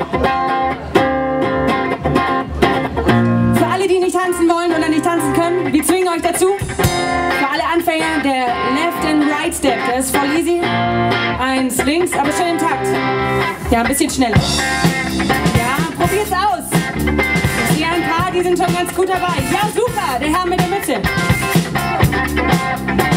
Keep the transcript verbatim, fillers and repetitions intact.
Für alle, die nicht tanzen wollen oder nicht tanzen können, wir zwingen euch dazu. Für alle Anfänger, der Left and Right Step, der ist voll easy. Eins links, aber schön im Takt. Ja, ein bisschen schneller. Ja, probiert's aus. Ich sehe ein paar, die sind schon ganz gut dabei. Ja, super, der Herr mit der Mütze.